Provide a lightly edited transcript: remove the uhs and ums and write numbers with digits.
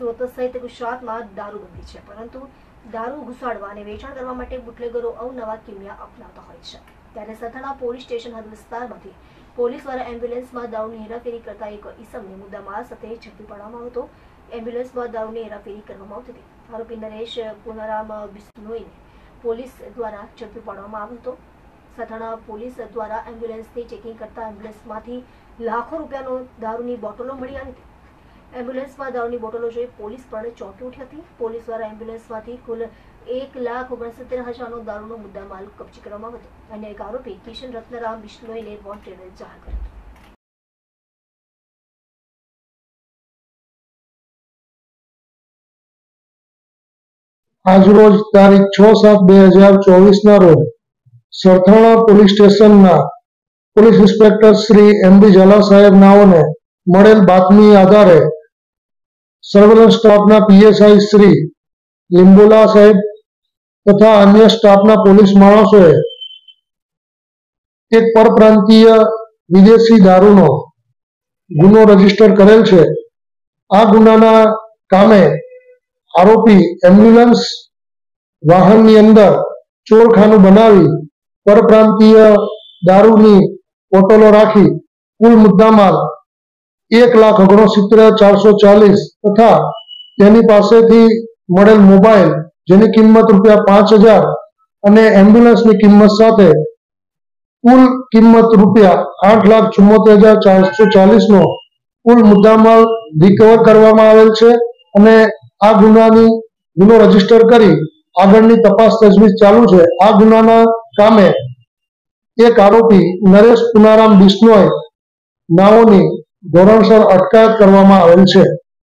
સુરત સહિત ગુજરાતમાં દારૂબંધી છે, પરંતુ દારૂ ઘુસાડવા અને વેચાણ કરવા માટે બુટલેગરો અવનવા કિમિયા અપનાવતા હોય છે। ત્યારે સથાણા પોલીસ સ્ટેશન હદ વિસ્તારમાંથી પોલીસ દ્વારા એમ્બ્યુલન્સમાં દારૂની હેરાફેરી કરતા એક ઈસમને મુદ્દામાલ સાથે ઝડપી પાડવામાં આવ્યો હતો। એમ્બ્યુલન્સમાં દારૂની હેરાફેરી કરવામાં આવતી હતી। આરોપી નરેશ પુનારામ બિશ્નોઈને પોલીસ દ્વારા ઝડપી પાડવામાં આવ્યો હતો। સથાણા પોલીસ દ્વારા એમ્બ્યુલન્સની ચેકિંગ કરતા એમ્બ્યુલન્સમાંથી લાખો રૂપિયાનો દારૂની બોટલો મળી આવી હતી। એમ્બ્યુલન્સમાં દારૂની બોટલો જોઈ પોલીસ પણ ચોંકી ઉઠી હતી। પોલીસ દ્વારા એમ્બ્યુલન્સમાંથી કુલ 1,69,000નો દારૂનો મુદ્દામાલ કબજે કરવામાં આવ્યો હતો। અન્ય એક આરોપી કિશન રત્નરામ બિશ્નોઈને વોન્ટેડ જાહેર કર્યો હતો। આજરોજ તારીખ 6/7/2024 રોજ સરથાણા પોલીસ સ્ટેશનના police inspector Shri M D. Zala સાહેબ નાઓને મળેલ બાતમી આધારે સર્વેલન્સ સ્ટાફના પીએસઆઈ શ્રી લીંબોલા સાહેબ તથા અન્ય સ્ટાફના પોલીસ માણસોએ એક પરપ્રાંતીય વિદેશી દારૂનો ગુનો રજીસ્ટર કરેલ છે। આ ગુનાના કામે આરોપી એમ્બ્યુલન્સ વાહનની અંદર ચોરખાનું બનાવી પરપ્રાંતીય દારૂની બોટલો રાખી કુલ મુદ્દામાલ 1,69,440 તથા તેની પાસેથી મળેલ મોબાઈલ જેની કિંમત ₹5,000 અને એમ્બ્યુલન્સની કિંમત સાથે કુલ કિંમત ₹8,74,440નો કુલ મુદ્દામાલ રિકવર કરવામાં આવેલ છે અને આ ગુનો રજીસ્ટર કરી આગળની તપાસ તજવીજ ચાલુ છે। આ ગુનાના કામે એક આરોપી નરેશ પુનારામ બિશ્નોઈ નાઓની ધોરણસર અટકાયત કરવામાં આવેલ છે।